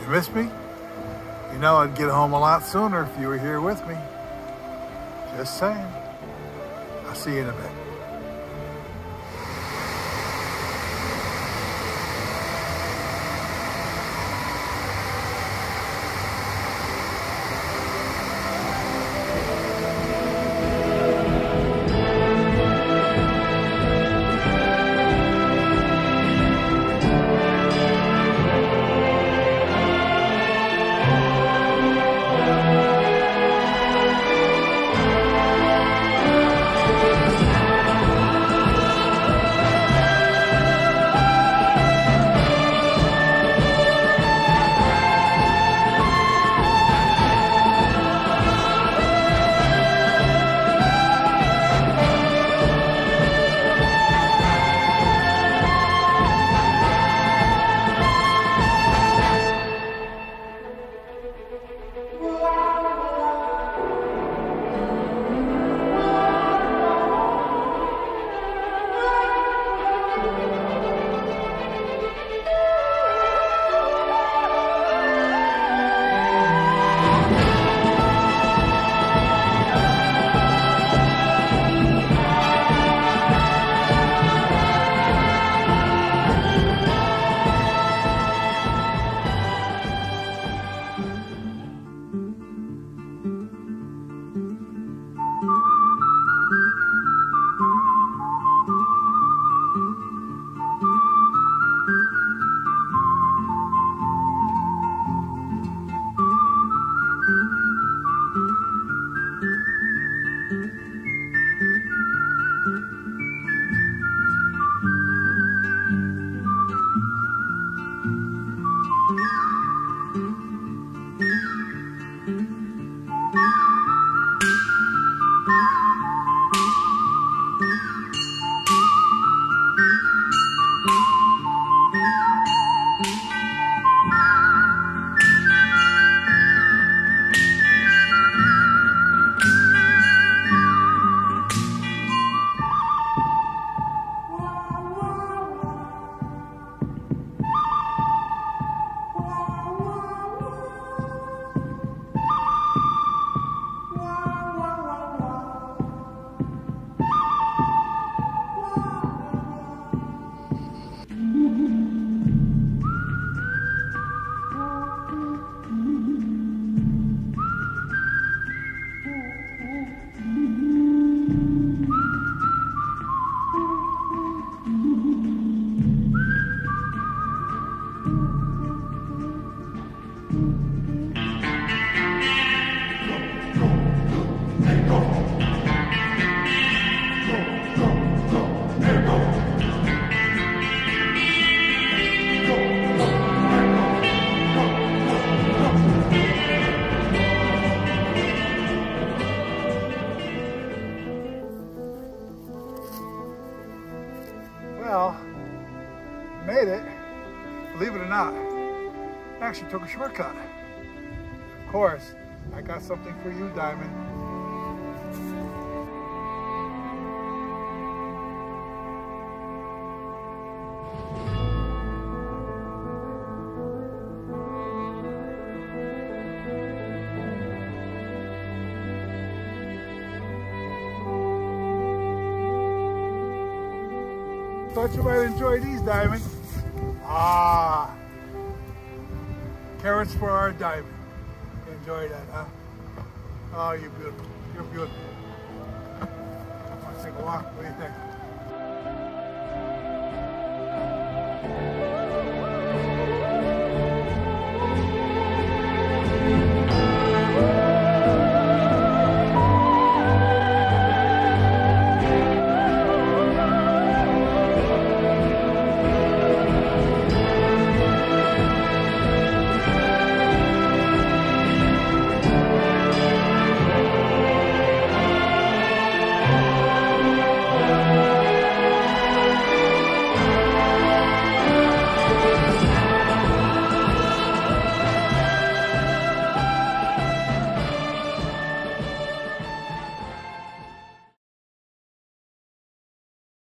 miss me? You know I'd get home a lot sooner if you were here with me. Just saying. I'll see you in a bit. Well, made it. Believe it or not, I actually took a shortcut. Of course, I got something for you, Diamond. Thought you might enjoy these, Diamond. Ah, carrots for our Diamond. You enjoy that, huh? Oh, you're beautiful. You're beautiful. Want to take a walk? What do you think?